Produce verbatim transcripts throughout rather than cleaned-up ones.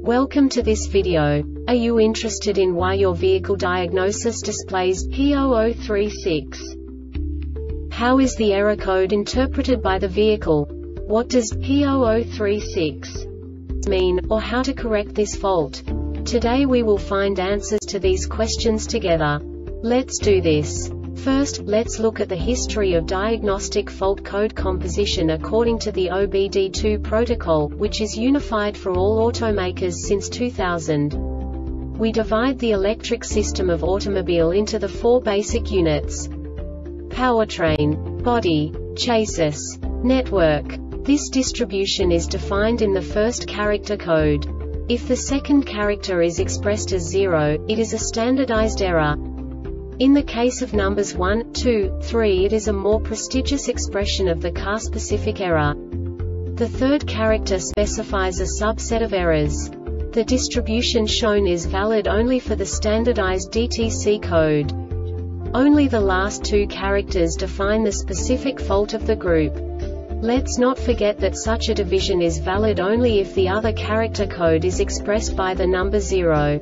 Welcome to this video. Are you interested in why your vehicle diagnosis displays P zero zero three six? How is the error code interpreted by the vehicle? What does P zero zero three six mean, or how to correct this fault? Today we will find answers to these questions together. Let's do this. First, let's look at the history of diagnostic fault code composition according to the O B D two protocol, which is unified for all automakers since two thousand. We divide the electric system of automobile into the four basic units: powertrain, body, chassis, network. This distribution is defined in the first character code. If the second character is expressed as zero, it is a standardized error. In the case of numbers one, two, three, it is a more prestigious expression of the car-specific error. The third character specifies a subset of errors. The distribution shown is valid only for the standardized D T C code. Only the last two characters define the specific fault of the group. Let's not forget that such a division is valid only if the other character code is expressed by the number zero.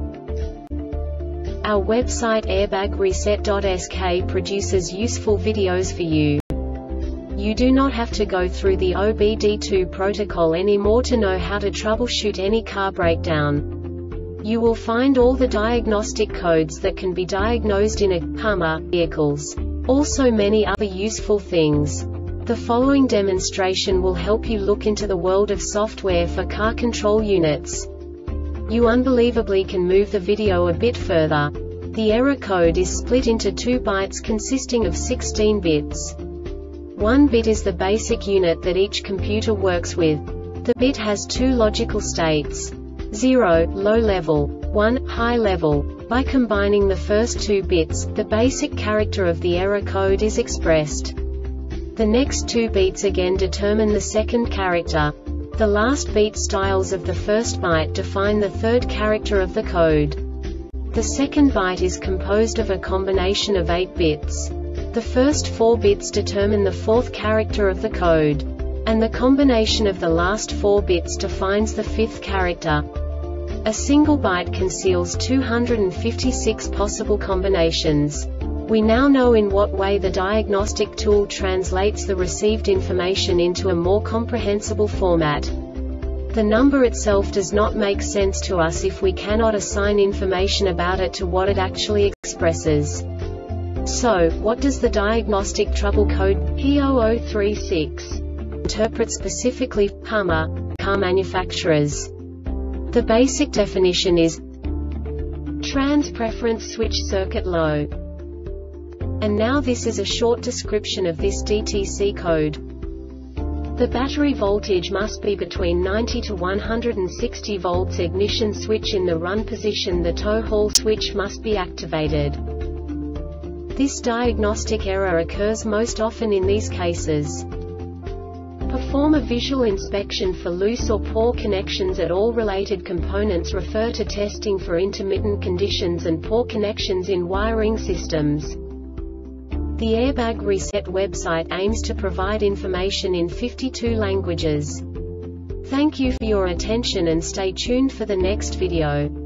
Our website airbag reset dot S K produces useful videos for you. You do not have to go through the O B D two protocol anymore to know how to troubleshoot any car breakdown. You will find all the diagnostic codes that can be diagnosed in a Hummer vehicles. Also many other useful things. The following demonstration will help you look into the world of software for car control units. You unbelievably can move the video a bit further. The error code is split into two bytes consisting of sixteen bits. One bit is the basic unit that each computer works with. The bit has two logical states: zero, low level, one, high level. By combining the first two bits, the basic character of the error code is expressed. The next two bits again determine the second character. The last beat styles of the first byte define the third character of the code. The second byte is composed of a combination of eight bits. The first four bits determine the fourth character of the code. And the combination of the last four bits defines the fifth character. A single byte conceals two hundred fifty-six possible combinations. We now know in what way the diagnostic tool translates the received information into a more comprehensible format. The number itself does not make sense to us if we cannot assign information about it to what it actually expresses. So, what does the diagnostic trouble code P zero zero three six interpret specifically for Hummer car manufacturers? The basic definition is trans preference switch circuit low. And now this is a short description of this D T C code. The battery voltage must be between ninety to one hundred sixty volts. Ignition switch in the run position. The tow haul switch must be activated. This diagnostic error occurs most often in these cases. Perform a visual inspection for loose or poor connections at all related components. Refer to testing for intermittent conditions and poor connections in wiring systems. The Airbag Reset website aims to provide information in fifty-two languages. Thank you for your attention and stay tuned for the next video.